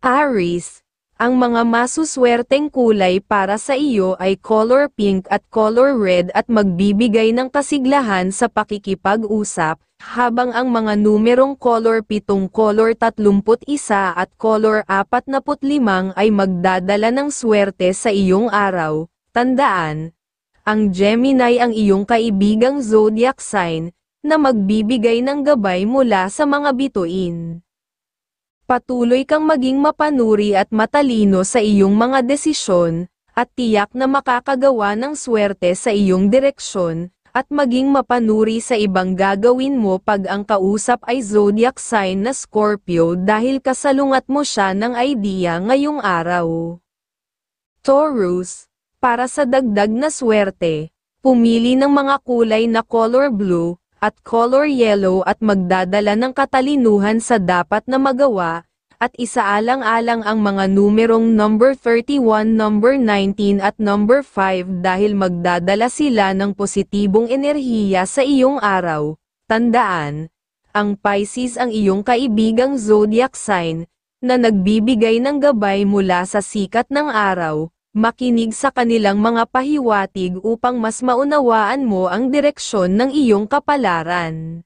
Aries, ang mga masuswerteng kulay para sa iyo ay color pink at color red at magbibigay ng kasiglahan sa pakikipag-usap, habang ang mga numerong color 7, color 31 at color 45 ay magdadala ng swerte sa iyong araw. Tandaan, ang Gemini ang iyong kaibigang zodiac sign, na magbibigay ng gabay mula sa mga bituin. Patuloy kang maging mapanuri at matalino sa iyong mga desisyon, at tiyak na makakagawa ng swerte sa iyong direksyon, at maging mapanuri sa ibang gagawin mo pag ang kausap ay zodiac sign na Scorpio dahil kasalungat mo siya ng idea ngayong araw. Taurus, para sa dagdag na swerte, pumili ng mga kulay na color blue at color yellow at magdadala ng katalinuhan sa dapat na magawa, at isaalang-alang ang mga numerong number 31, number 19 at number 5 dahil magdadala sila ng positibong enerhiya sa iyong araw. Tandaan, ang Pisces ang iyong kaibigang zodiac sign, na nagbibigay ng gabay mula sa sikat ng araw. Makinig sa kanilang mga pahiwatig upang mas maunawaan mo ang direksyon ng iyong kapalaran.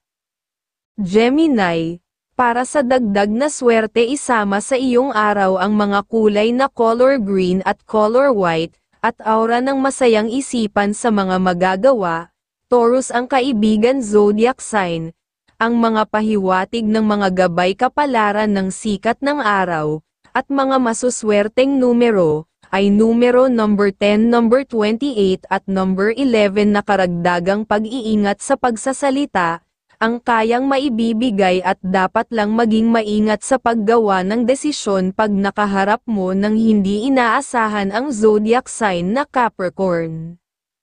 Gemini, para sa dagdag na swerte isama sa iyong araw ang mga kulay na color green at color white, at aura ng masayang isipan sa mga magagawa. Taurus ang kaibigan zodiac sign, ang mga pahiwatig ng mga gabay kapalaran ng sikat ng araw, at mga masuswerteng numero, ay numero number 10, number 28 at number 11 na karagdagang pag-iingat sa pagsasalita, ang kayang maibibigay at dapat lang maging maingat sa paggawa ng desisyon pag nakaharap mo ng hindi inaasahan ang zodiac sign na Capricorn.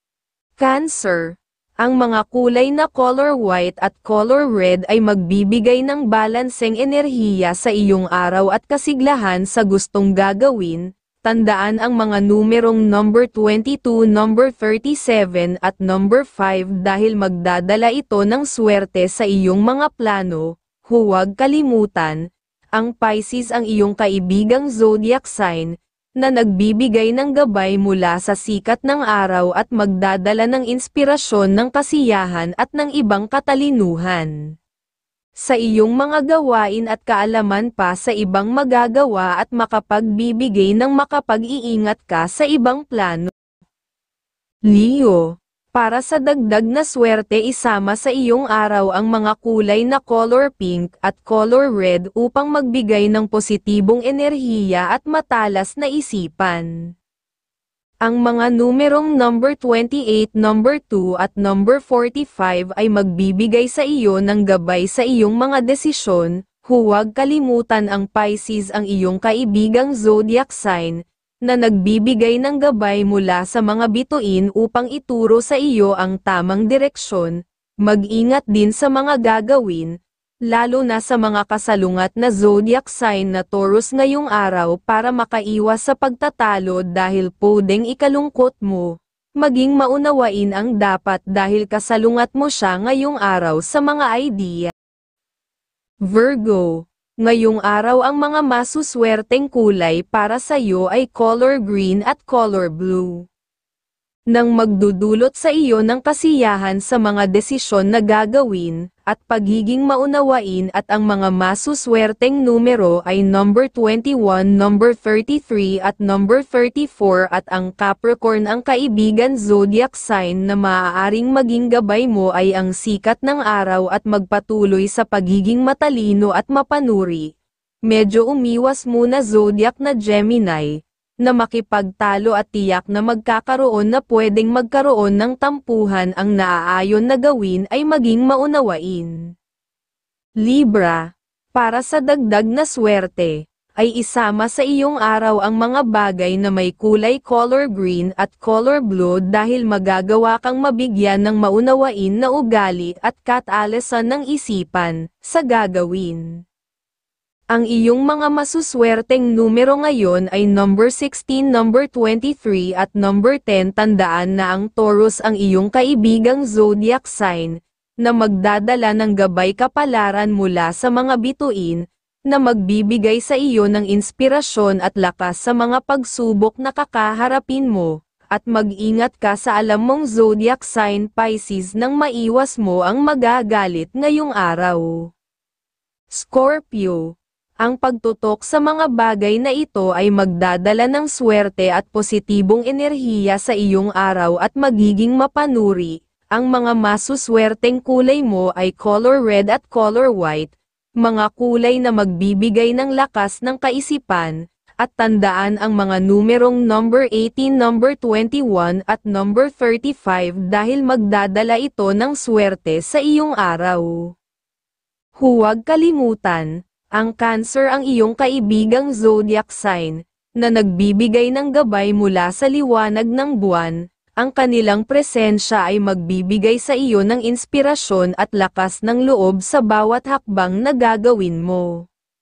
Cancer, ang mga kulay na color white at color red ay magbibigay ng balanseng enerhiya sa iyong araw at kasiglahan sa gustong gagawin. Tandaan ang mga numerong number 22, number 37 at number 5 dahil magdadala ito ng swerte sa iyong mga plano. Huwag kalimutan, ang Pisces ang iyong kaibigang zodiac sign, na nagbibigay ng gabay mula sa sikat ng araw at magdadala ng inspirasyon ng kasiyahan at ng ibang katalinuhan sa iyong mga gawain at kaalaman pa sa ibang magagawa at makapagbibigay ng makapag-iingat ka sa ibang plano. Leo, para sa dagdag na swerte isama sa iyong araw ang mga kulay na color pink at color red upang magbigay ng positibong enerhiya at matalas na isipan. Ang mga numerong number 28, number 2 at number 45 ay magbibigay sa iyo ng gabay sa iyong mga desisyon. Huwag kalimutan ang Pisces ang iyong kaibigang zodiac sign, na nagbibigay ng gabay mula sa mga bituin upang ituro sa iyo ang tamang direksyon. Mag-ingat din sa mga gagawin, lalo na sa mga kasalungat na zodiac sign na Taurus ngayong araw para makaiwas sa pagtatalo dahil pwedeng ikalungkot mo. Maging maunawain ang dapat dahil kasalungat mo siya ngayong araw sa mga idea. Virgo, ngayong araw ang mga masuswerteng kulay para sa iyo ay color green at color blue, nang magdudulot sa iyo ng kasiyahan sa mga desisyon na gagawin, at pagiging maunawain at ang mga masuswerteng numero ay number 21, number 33 at number 34 at ang Capricorn ang kaibigan zodiac sign na maaaring maging gabay mo ay ang sikat ng araw at magpatuloy sa pagiging matalino at mapanuri. Medyo umiwas muna zodiac na Gemini, na makipagtalo at tiyak na magkakaroon na pwedeng magkaroon ng tampuhan ang naaayon na gawin ay maging maunawain. Libra, para sa dagdag na swerte, ay isama sa iyong araw ang mga bagay na may kulay color green at color blue dahil magagawa kang mabigyan ng maunawain na ugali at katalasan ng isipan sa gagawin. Ang iyong mga masuswerteng numero ngayon ay number 16, number 23 at number 10. Tandaan na ang Taurus ang iyong kaibigang zodiac sign, na magdadala ng gabay kapalaran mula sa mga bituin, na magbibigay sa iyo ng inspirasyon at lakas sa mga pagsubok na kakaharapin mo, at mag-ingat ka sa alam mong zodiac sign Pisces nang maiwas mo ang magagalit ngayong araw. Scorpio. Ang pagtutok sa mga bagay na ito ay magdadala ng swerte at positibong enerhiya sa iyong araw at magiging mapanuri. Ang mga masuswerteng kulay mo ay color red at color white, mga kulay na magbibigay ng lakas ng kaisipan, at tandaan ang mga numerong number 18, number 21 at number 35 dahil magdadala ito ng swerte sa iyong araw. Huwag kalimutan, ang Cancer ang iyong kaibigang zodiac sign, na nagbibigay ng gabay mula sa liwanag ng buwan. Ang kanilang presensya ay magbibigay sa iyo ng inspirasyon at lakas ng loob sa bawat hakbang na gagawin mo.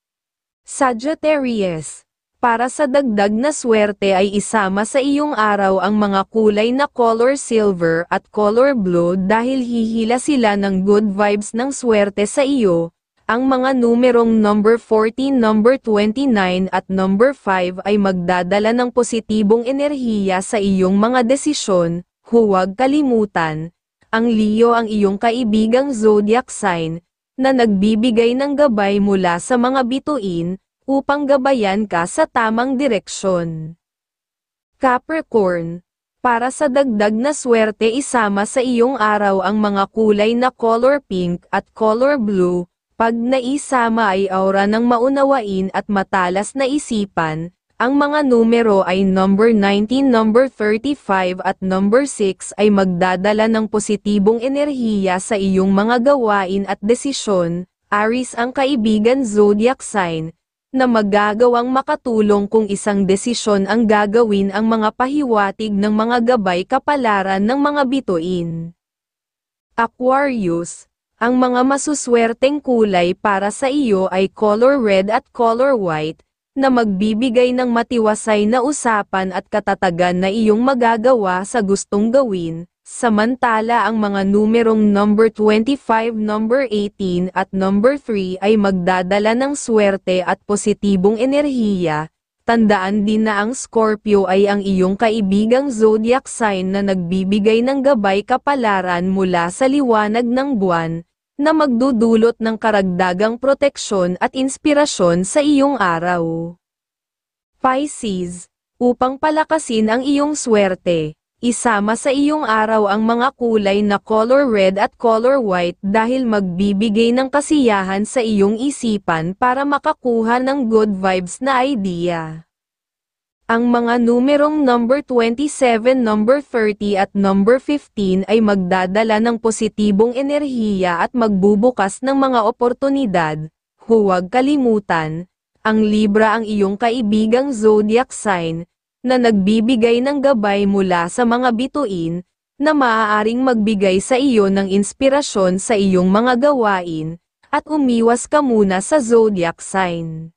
Sagittarius. Para sa dagdag na swerte ay isama sa iyong araw ang mga kulay na color silver at color blue dahil hihila sila ng good vibes ng swerte sa iyo. Ang mga numerong number 14, number 29 at number 5 ay magdadala ng positibong enerhiya sa iyong mga desisyon. Huwag kalimutan, ang Leo ang iyong kaibigang zodiac sign, na nagbibigay ng gabay mula sa mga bituin, upang gabayan ka sa tamang direksyon. Capricorn. Para sa dagdag na swerte isama sa iyong araw ang mga kulay na color pink at color blue. Pag naisama ay aura ng maunawain at matalas na isipan. Ang mga numero ay number 19, number 35 at number 6 ay magdadala ng positibong enerhiya sa iyong mga gawain at desisyon. Aries ang kaibigan zodiac sign, na magagawang makatulong kung isang desisyon ang gagawin ang mga pahiwatig ng mga gabay kapalaran ng mga bituin. Aquarius. Ang mga masuswerteng kulay para sa iyo ay color red at color white, na magbibigay ng matiwasay na usapan at katatagan na iyong magagawa sa gustong gawin, samantala ang mga numerong number 25, number 18 at number 3 ay magdadala ng swerte at positibong enerhiya. Tandaan din na ang Scorpio ay ang iyong kaibigang zodiac sign na nagbibigay ng gabay kapalaran mula sa liwanag ng buwan, na magdudulot ng karagdagang proteksyon at inspirasyon sa iyong araw. Pisces. Upang palakasin ang iyong swerte, isama sa iyong araw ang mga kulay na color red at color white dahil magbibigay ng kasiyahan sa iyong isipan para makakuha ng good vibes na idea. Ang mga numerong number 27, number 30 at number 15 ay magdadala ng positibong enerhiya at magbubukas ng mga oportunidad. Huwag kalimutan, ang Libra ang iyong kaibigang zodiac sign, na nagbibigay ng gabay mula sa mga bituin, na maaaring magbigay sa iyo ng inspirasyon sa iyong mga gawain, at umiwas ka muna sa zodiac sign.